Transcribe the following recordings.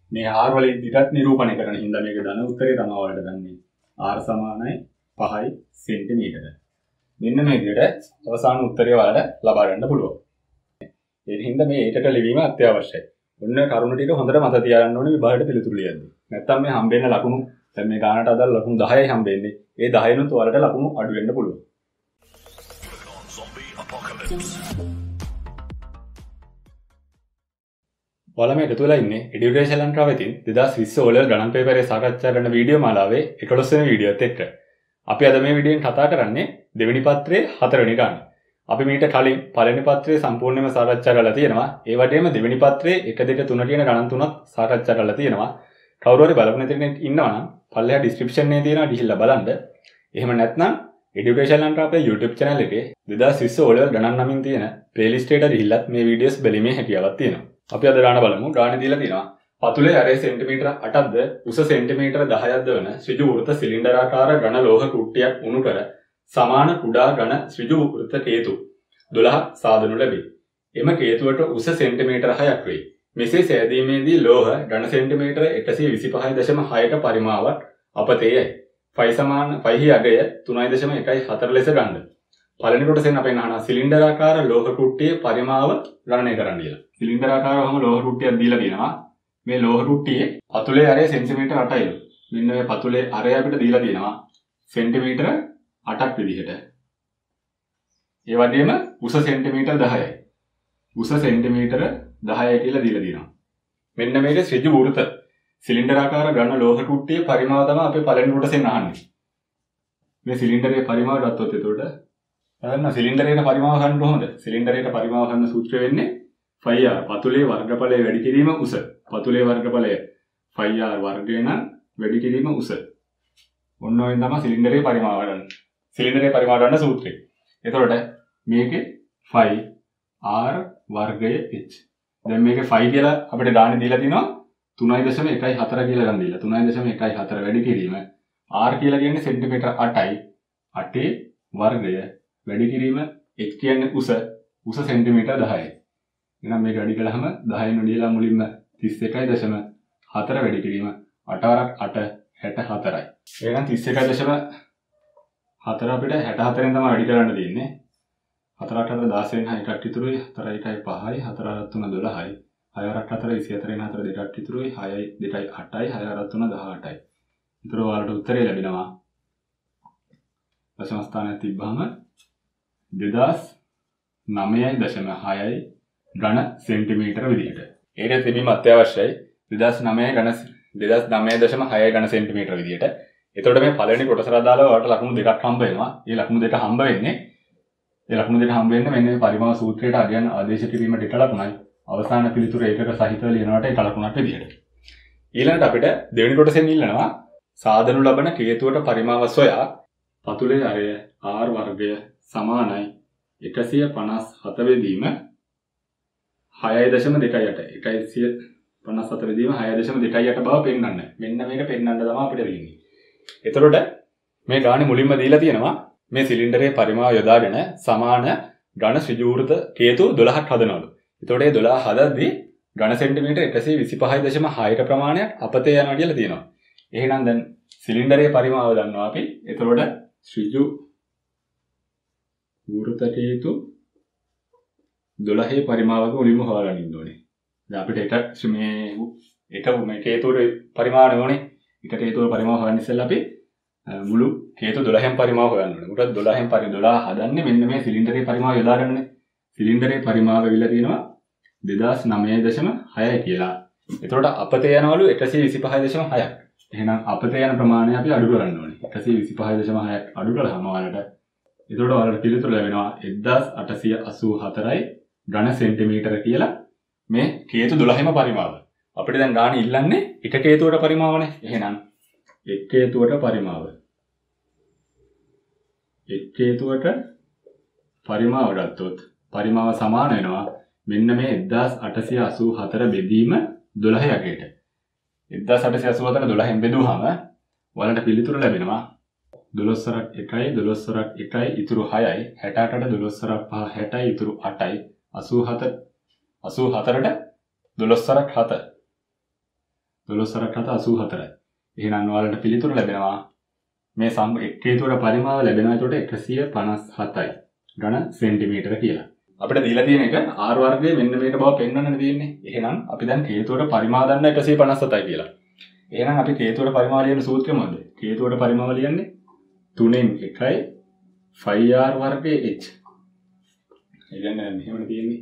මේ r වල ඉදිරියට නිරූපණය කරන හින්දා මේක ධන උත්තරේ තමයි ඔයාලට ගන්නේ. r සමානයි 5 සෙන්ටිමීටර. මෙන්න මේ විදිහට අවසාන උත්තරය ඔයාලට ලබා ගන්න පුළුවන්. ඒ හින්දා මේ ඒකට ලිවීම අත්‍යවශ්‍යයි. ඔන්න කරුණු ටික හොඳට මතක තියාගන්න ඕනේ විභාගයට පිළිතුරු ලියද්දී. නැත්තම් මේ හම්බෙන්න ලකුණු දැන් මේ ගානට අදාළ ලකුණු 10යි හම්බෙන්නේ. ඒ 10 නුත් ඔයාලට ලකුණු අඩු වෙන්න පුළුවන්. ඔයාලා මේ එකතු වෙලා ඉන්නේ එඩියුකේෂන් ලංකාව වෙතින් 2020 ඕලෙවල් ගණන් පේපරේ සාකච්ඡා කරන වීඩියෝ මාලාවේ 11 වෙනි වීඩියෝත් එක්ක. අපි අද මේ වීඩියෝෙන් කතා කරන්නේ දෙවෙනි පත්‍රයේ 4 වෙනි ගාන. අපි මීට කලින් පළවෙනි පත්‍රයේ සම්පූර්ණයෙන්ම සාකච්ඡා කරලා තියෙනවා. ඒ වගේම දෙවෙනි පත්‍රයේ 1 2 3 කියන ගණන් තුනක් සාකච්ඡා කරලා තියෙනවා. කවුරු හරි බලපු නැති කෙනෙක් ඉන්නවා නම් පල්ලෙහා ඩිස්ක්‍රිප්ෂන් එකේ තියෙනවා ගිහිල්ලා බලන්න. එහෙම නැත්නම් එඩියුකේෂන් ලංකාවේ YouTube channel එකේ 2020 ඕලෙවල් ගණන් නමින් තියෙන ප්ලේලිස්ට් එකට ගිහිල්ලා මේ වීඩියෝස් බැලීමේ හැකියාවක් තියෙනවා. අපි අද ගාන බලමු. ගානේ දීලා තියෙනවා. පතුලේ අරේ සෙන්ටිමීටර 8ක්ද උස සෙන්ටිමීටර 10ක්ද වන ඍජු වෘත්ත සිලින්ඩරාකාර ඝන ලෝහ කුට්ටියක් උණු කර සමාන කුඩා ඝන ඍජු වෘත්ත කේතු 12ක් සාදනු ලැබේ. එම කේතුවට උස සෙන්ටිමීටර 6ක් වේ. මෙසේ සෑදීමේදී ලෝහ ඝන සෙන්ටිමීටර 125.6ක පරිමාවක් අපතේයයි. ෆයි සමාන ෆයිහි අගය 3.14 ලෙස ගන්න. පළවෙනි කොටසෙන් අපෙන් අහනවා සිලින්ඩරාකාර ලෝහ කුට්ටියේ පරිමාව ගණනය කරන්න කියලා. සිලින්ඩරාකාරවම ලෝහ කුට්ටියක් දීලා තියෙනවා. මේ ලෝහ කුට්ටියේ පතුලේ අරය සෙන්ටිමීටර 8යි. මෙන්න මේ පතුලේ අරය අපිට දීලා තියෙනවා සෙන්ටිමීටර 8ක් විදිහට. ඒ වගේම උස සෙන්ටිමීටර 10යි. උස සෙන්ටිමීටර 10යි කියලා දීලා තියෙනවා. මෙන්න මේක ඍජු වෘත්ත සිලින්ඩරාකාර ඝන ලෝහ කුට්ටියේ පරිමාව තමයි අපි පළවෙනි කොටසෙන් අහන්නේ. මේ සිලින්ඩරයේ පරිමාව ගත්තොත් එතකොට බලන්න සිලින්ඩරයේ පරිමාව ගන්න කොහොමද? සිලින්ඩරයේ පරිමාව ගන්න සූත්‍රය වෙන්නේ ෆයි r පතුලේ වර්ගඵලය වැඩි කිරීම උස. පතුලේ වර්ගඵලය ෆයි r වර්ගය නම් වැඩි කිරීම උස. ඔන්න ඔයෙන් තමයි සිලින්ඩරයේ පරිමාව ගන්න. සිලින්ඩරයේ පරිමාව ගන්න සූත්‍රය. එතකොට මේකේ ෆයි r වර්ගය h. දැන් මේකේ ෆයි කියලා අපිට ගානේ දීලා තිනවා 3.14 කියලා ගන්න දීලා 3.14 වැඩි කිරීම r කියලා කියන්නේ සෙන්ටිමීටර 8යි 8 වර්ගය වැඩි කිරීම h කියන්නේ උස සෙන්ටිමීටර 10යි. එහෙනම් මේක වැඩි කළාම 10න් වැඩිලා මුලින්ම 31.4 වැඩි කිරීම 8 64යි. එහෙනම් 31.4 අපිට 64න් තමයි වැඩි කරන්න තියෙන්නේ. 4 8 4 16න් 6ක් ඉතුරුයි 4 1 5යි 4 3 12යි 6 4 24න් 4 2ක් ඉතුරුයි 6 2 8යි 6 3 18යි. ඉතුරු වලට උත්තරේ ලැබෙනවා. දශම ස්ථානයේ තිබ්බහම 2009.6යි ඝන සෙන්ටිමීටර විදිහට. ඒකට තිබීම අත්‍යවශ්‍යයි. 2009.6 ඝන සෙන්ටිමීටර විදිහට. එතකොට මේ පළවෙනි කොටසට අදාළව ඔයාලට ලකුණු දෙකක් හම්බ වෙනවා. මේ ලකුණු දෙක හම්බ වෙන්නේ මෙන්න මේ පරිමාව සූත්‍රයට අගයන් ආදේශ කිරීමට එක ලකුණයි. අවසාන පිළිතුර ඒකක සහිතව ලියනවට එක ලකුණක් විදිහට. ඊළඟට අපිට දෙවෙනි කොටසෙන් ඉල්ලනවා සාදනු ලබන කේතුවට පරිමාව සොයා පතුලේ අරය r වර්ගය සමානයි 157 වෙදීම 6.28 157 වෙදීම 6.28 බව පෙන්වන්න. මෙන්න මේක පෙන්වන්න තමයි අපිට වෙන්නේ. එතකොට මේ ගානේ මුලින්ම දීලා තියෙනවා මේ සිලින්ඩරයේ පරිමාව යොදාගෙන සමාන ඝන ඍජු වෘත්ත කේතු 12ක් හදනවලු. එතකොට මේ 12 හදද්දී ඝන සෙන්ටිමීටර 125.6ක ප්‍රමාණයක් අපතේ යනවා කියලා තියෙනවා. එහෙනම් දැන් සිලින්ඩරයේ පරිමාව දන්නවා අපි. එතකොට ඍජු වෘත්ත කේතු 12 පරිමාවක මුලින්ම හොයාගන්න ඉන්න ඕනේ. දැන් අපිට එක මේ කේතුවේ පරිමාව ඕනේ. එක කේතුවේ පරිමාව හොයන්න ඉස්සෙල්ලා අපි මුළු කේතු 12න් පරිමාව හොයන්න ඕනේ. උකට 12න් 12 හදන්නේ මෙන්න මේ සිලින්ඩරයේ පරිමාව යොදාගන්නනේ. සිලින්ඩරයේ පරිමාව වෙලා තියෙනවා 2009.6 කියලා. එතකොට අපතේ යනවලු 125.6ක්. එහෙනම් අපතේ යන ප්‍රමාණය අපි අඩු කරන්න ඕනේ. 125.6ක් අඩු කළාම ඔයාලට එතකොට ඔයාලට පිළිතුර ලැබෙනවා 1884යි ඝන සෙන්ටිමීටර කියලා මේ කේතු 12ම පරිමාව. අපිට දැන් ගාන ඉල්ලන්නේ එක කේතුවට පරිමාවනේ. එහෙනම් එක් කේතුවට පරිමාව. එක් කේතුවට පරිමාව ගත්තොත් පරිමාව සමාන වෙනවා මෙන්න මේ 1884 බෙදීම 12 යකේට. 1884 12න් බෙදුවාම ඔයාලට පිළිතුර ලැබෙනවා 12 1යි 12 1යි ඉතුරු 6යි 68ට 12 5 60යි ඉතුරු 8යි 84ට 12 7 12 7 84යි. එහෙනම් ඔයාලට පිළිතුර ලැබෙනවා මේ හේතුවට පරිමාව ලැබෙනවා. එතකොට 157යි ඝන සෙන්ටිමීටර කියලා. අපිට දීලා තියෙන එක r වර්ගයේ මෙන්න මේක බව පෙන්වන්නනේ තියෙන්නේ. එහෙනම් අපි දැන් හේතුවට පරිමාව දන්න 157යි කියලා. එහෙනම් අපි හේතුවට පරිමාව ලියන සූත්‍රය මොකද? හේතුවට පරිමාව ලියන්නේ 3න් 1යි 5r වර්ගයේ h. ඒ කියන්නේ මෙහෙමනේ තියෙන්නේ.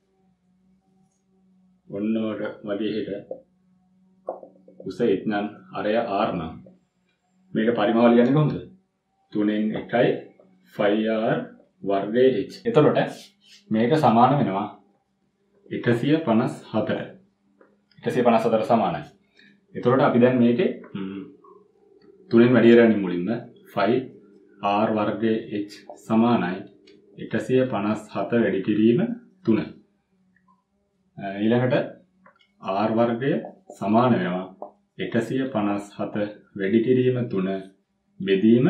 ඔන්නවට වගේ හිට උස h නම් අරය r නම් මේක පරිමාව ලියන්නේ කොහොමද? 3න් 1යි 5r වර්ගයේ h. එතකොට මේක සමාන වෙනවා 154. 154 සමානයි. එතකොට අපි දැන් මේකේ 3න් වැඩි කරන්නේ මුලින්ම 5r වර්ගයේ h සමානයි 157 වැඩි කිරීම 3. ඊළඟට r වර්ගය සමාන වෙනවා 157 වැඩි කිරීම 3 බෙදීම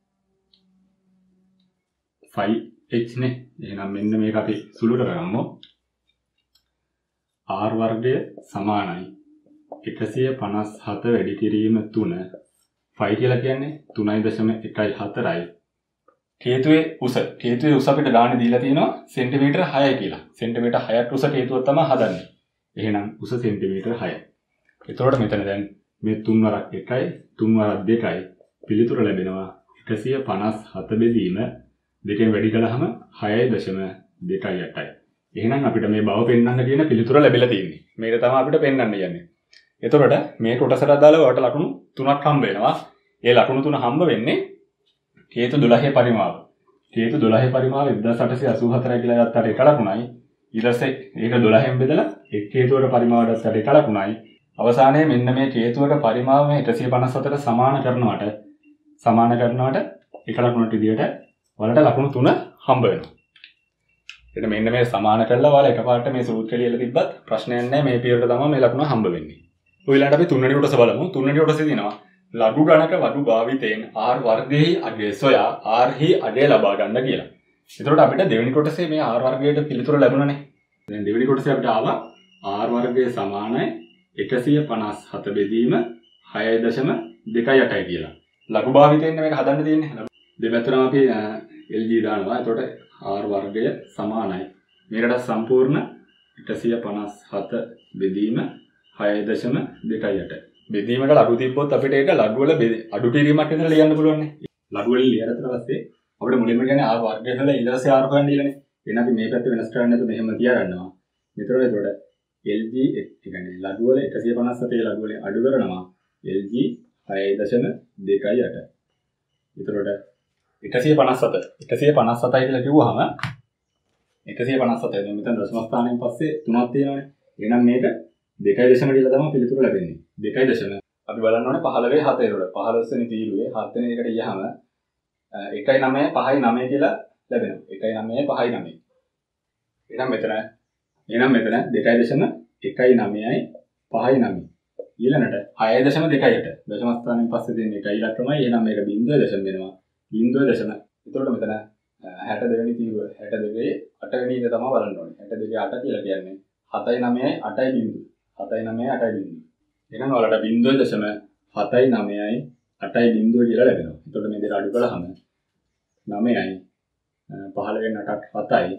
5h නේ. එහෙනම් මෙන්න මේක අපි සුළු කරගමු. r වර්ගය සමානයි 157 වැඩි කිරීම 3 5 කියලා කියන්නේ 3.14යි. හේතුවේ උස අපිට ගානේ දීලා තියෙනවා සෙන්ටිමීටර 6යි කියලා. සෙන්ටිමීටර 6ට උස හේතුව තමයි හදන්නේ. එහෙනම් උස සෙන්ටිමීටර 6යි. එතකොට මෙතන දැන් මේ 3 වරක් 1යි 3 වරක් 2යි පිළිතුර ලැබෙනවා 157 බෙදීම දෙකෙන් වැඩි කළාම 6.28යි. එහෙනම් අපිට මේ බව පෙන්වන්න කියන පිළිතුර ලැබිලා තියෙන්නේ. මේක තමයි අපිට පෙන්වන්න යන්නේ. එතකොට මේ කොටසට අදාළව ඔයාලට ලකුණු 3ක් හම්බ වෙනවා. ඒ ලකුණු 3 හම්බ වෙන්නේ හේතු 12 පරිමාව. හේතු 12 පරිමාව 1884 කියලා ගත්තාට එක ලකුණයි. ඊට පස්සේ ඒක 12න් බෙදලා එක් හේතුවක පරිමාව ගත්තාට එක ලකුණයි. අවසානයේ මෙන්න මේ හේතුවක පරිමාව මේ 154ට සමාන කරනවට එක ලකුණට විදියට ඔයාලට ලකුණු 3 හම්බ වෙනවා. එතන මෙන්න මේ සමාන කරලා ඔයාලා එකපාරට මේ සූත්‍රය ලියලා තිබ්බත් ප්‍රශ්නයක් නැහැ. මේ පියවරට තමයි මේ ලකුණ හම්බ වෙන්නේ. ඔයලාට අපි තුන්වෙනි කොටස බලමු. තුන්වෙනි කොටසේ තියෙනවා ලඝු ගණක වඩු භාවිතයෙන් r වර්ගයේ අගය සොයා r හි අගය ලබා ගන්න කියලා. එතකොට අපිට දෙවෙනි කොටසේ මේ r වර්ගයට පිළිතුර ලැබුණානේ. දැන් දෙවෙනි කොටසේ අපිට ආවා r වර්ගය සමානයි 157 බෙදීම 6.28යි කියලා. ලඝු භාවිතයෙන් මේක හදන්න තියෙන්නේ. දෙපැත්තටම අපි LG දානවා. එතකොට r වර්ගය සමානයි. මේකට සම්පූර්ණ 157 බෙදීම 6.28. බෙදීමට ලඝු තිබ්බොත් අපිට ඒක ලඝු වල අඩු කිරීමක් විතර ලියන්න පුළුවන් නේ. ලඝු වලින් ලියලා පස්සේ අපිට මුලින්ම කියන්නේ r වර්ගය කියලා ඊට පස්සේ r හොයන්න ඉලානේ. එහෙනම් අපි මේ පැත්ත වෙනස් කරන්නේ නැතුව මෙහෙම තියාගන්නවා. මෙතන එතකොට LG ඒ කියන්නේ ලඝු වල 157 ලඝු වලින් අඩු කරනවා LG 6.28. එතකොට 157යි කියලා කිව්වහම 157 දැන් මෙතන දශම ස්ථානයෙන් පස්සේ 3ක් තියෙනවානේ. එහෙනම් මේක 2.0 කියලා තමයි පිළිතුර ලැබෙන්නේ. 2.0 අපි බලන්න ඕනේ 15 7 ඒකට 15 වෙනි තීරුවේ 7 වෙනි එකට ගියහම 1.9 5.9 කියලා ලැබෙනවා. 1.9 5.9. එහෙනම් මෙතන 2.1.9යි 5.9. ඊළඟට 6.28 දශම ස්ථානයෙන් පස්සේ තියෙන 1 ඉලක්කමයි. එහෙනම් මේක 0.0 වෙනවා. 0.0. එතකොට මෙතන 62 වෙනි තීරුව 62 8 වෙනි එක තමයි බලන්න ඕනේ. 62 8 කියලා කියන්නේ 7.9යි 8යි බිංදුව. 7.9යි 8යි බිංදුව. එහෙනම් ඔයාලට 0.7.9යි 8යි බිංදුව කියලා ලැබෙනවා. එතකොට මේ දෙක අඩු කළාම 9යි 15න් 8ක් 7යි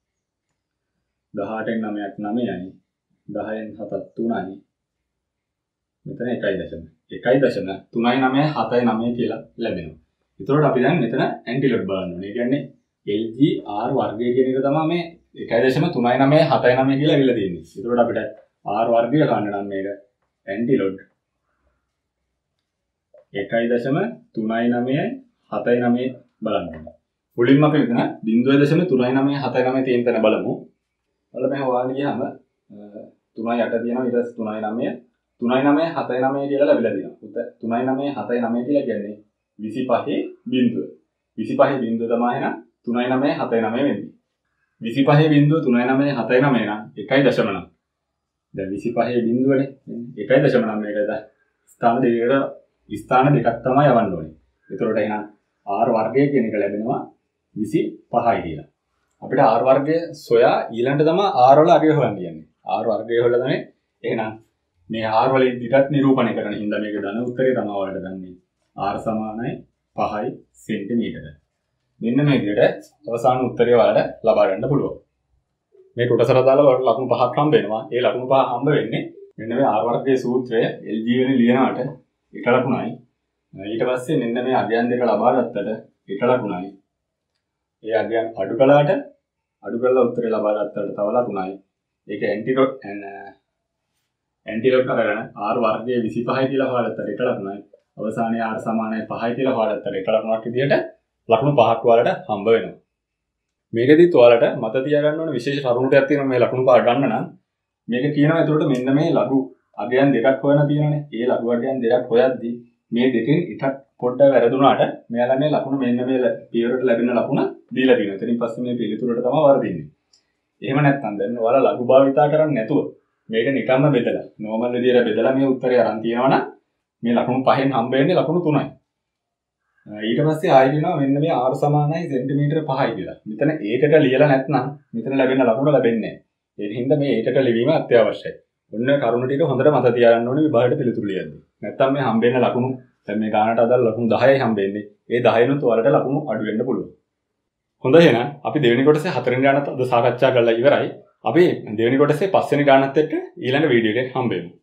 18න් 9ක් 9යි 10න් 7ක් 3යි මෙතන 1.3.39 7.9 කියලා ලැබෙනවා. එතකොට අපි දැන් මෙතන ඇන්ටිලොඩ් බලන්න ඕනේ. ඒ කියන්නේ LG R වර්ගය කියන එක තමයි මේ 1.39 7.9 කියලා අවිල්ල තියෙන්නේ. එතකොට අපිට R වර්ගය ගන්න නම් මේක ඇන්ටිලොඩ් 1.39 7.9 බලන්න ඕනේ. මුලින්ම අපි මෙතන 0.39 7.9 තියෙන තැන බලමු. බලලා මෙහෙම වාලි ගියාම 3.8 තියෙනවා ඊට පස්සේ 3.9 3.9 7.9 කියලා ලැබිලා තියෙනවා. 3.9 7.9 කියලා කියන්නේ 25 බිංදුව. 25 බිංදුව තමයි එහෙනම් 3.9 7.9 වෙන්නේ. 25 බිංදුව 3.9 7.9 නම් 1.9. දැන් 25 බිංදුවනේ 1.9 මේකද ස්ථාන දෙකක් තමයි යවන්න ඕනේ. ඒතරට එහෙනම් r වර්ගය කියන එක ලැබෙනවා 25යි කියලා. අපිට r වර්ගය සොයා ඊළඟට තමයි r වල අගය හොයන්න යන්නේ. r වර්ගය හොයලා තමයි එහෙනම් මේ r වල ඉදිරියට නිරූපණය කරන හින්දා මේක ධන උත්තරේ තමයි ඔයාලට ගන්නේ. r සමානයි 5 සෙන්ටිමීටර. මෙන්න මේ විදිහට අවසාන උත්තරය ඔයාලට ලබා ගන්න පුළුවන්. මේ කොටසට දාලා ඔයාලට ලකුණු 5ක් හම්බ වෙනවා. ඒ ලකුණු 5 හම්බ වෙන්නේ මෙන්න මේ r වර්ගයේ සූත්‍රය LG වෙන ලියනාට එක ලකුණයි. ඊට පස්සේ මෙන්න මේ අගයන් දෙක ලබා ගත්තට එක ලකුණයි. ඒ අගයන් අඩු කළා උත්තරේ ලබා ගත්තට තව ලකුණයි. ඒක ඇන්ටිලෝඩ් කරගෙන r වර්ගයේ 25 කියලා හොයාගත්තට එක ලකුණයි. අවසානයේ r සමානයි 5යි කියලා හොයාගත්තට එක ලකුණක් විදියට ලකුණු 5ක් වලට හම්බ වෙනවා. මේකෙදිත් ඔයාලට මත තියාගන්න ඕන විශේෂ කරුණුටයක් තියෙනවා මේ ලකුණු 5 ගන්න නම්. මේක කියනවා එතකොට මෙන්න මේ ලඝු අගයන් දෙකක් හොයන තියෙනවානේ. ඒ ලඝු අගයන් දෙකක් හොයද්දී මේ දෙකෙන් එකක් පොඩ්ඩක් වැරදුනාට මෙයාලා මේ ලකුණු මෙන්න මේ පියවරට ලැබෙන ලකුණ දීලා තියෙනවා. එතනින් පස්සේ මේ පිළිතුරට තමයි වර්ධින්නේ. එහෙම නැත්නම් දැන් ඔයාලා ලඝු භාවිතා කරන්නේ නැතුව මේක නිකම්ම බෙදලා නෝමල් විදියට බෙදලා මේ උත්තරය අරන් තියනවනම් මේ ලකුණු 5න් හම්බ වෙන්නේ ලකුණු 3යි. ඊට පස්සේ ආයෙ වෙනවා මෙන්න මේ r සමානයි සෙන්ටිමීටර 5යි කියලා. මෙතන ඒකට ලියලා නැත්නම් මෙතන ලැබෙන ලකුණ ලැබෙන්නේ නැහැ. ඒ හින්දා මේ ඒකට ලිවීම අත්‍යවශ්‍යයි. ඔන්න කරුණු ටික හොඳට මත තියාගන්න ඕනේ විභාගයට පිළිතුරු ලියද්දී. නැත්නම් මේ හම්බෙන්න ලකුණු දැන් මේ ගානට අදාළ ලකුණු 10යි හම්බෙන්නේ. ඒ 10නුත් ඔයාලට ලකුණු අඩු වෙන්න පුළුවන්. හොඳයි එහෙනම් අපි දෙවෙනි කොටසේ හතරවෙනි ගානත් අද සාකච්ඡා කරලා ඉවරයි. අපි දෙවෙනි කොටසේ පස්වෙනි ගානත් එක්ක ඊළඟ වීඩියෝ එකේ හම්බෙමු.